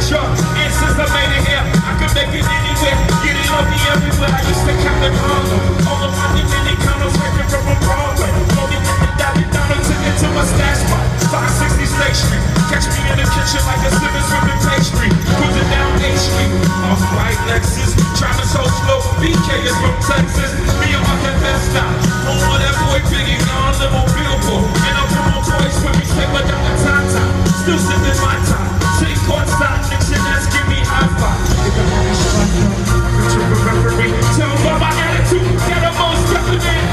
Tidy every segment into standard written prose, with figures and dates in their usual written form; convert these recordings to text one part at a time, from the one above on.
Sure, and since I made it here, I could make it anywhere. Get it on me everywhere. I used to count in Harlem. All of my Dominicanos working from a Broadway. Only Dolly Donald took it to my stash spot. 560 State Street. Catch me in the kitchen like a Simmons whipping pastry. Cruising down 8th Street. Off-white Lexus. Driving so slow. BK is from Texas. Me and my best stop. Home of that boy Biggie. Now I live on Billboard. And I'm from my boys with me. Stay with them the time. Still sitting in my time. Take courtside. Nixon ass give me high five. If the homie show I know. Picture of referee. Tell them about my attitude. They're the most representative.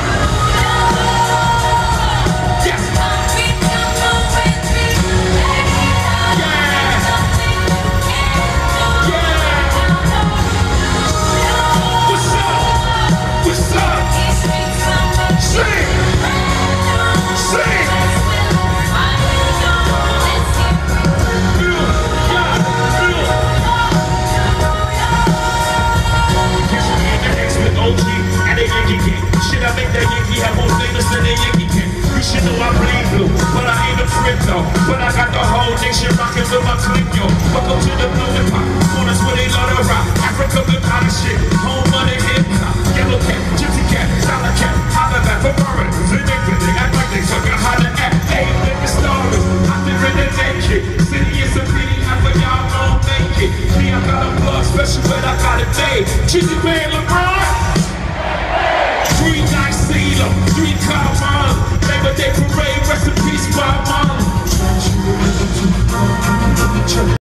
Shit, I make that Yankee have more famous than a Yankee can. You should know I bleed blue, but I ain't a crypto. But I got the whole nation rockin' with my click, yo. Welcome to the blue and pop, corners where they love to rock. Africa, good kind of shit, home of the hip hop. Yellow cat, gypsy cat, dollar cat, holla back for foreigners. They act like they fucking how to act. Hey, nigga starters, I've been in the naked. City is a pity, half of y'all don't make it. Me, I got a plug special, but I got it made. Cheesy man,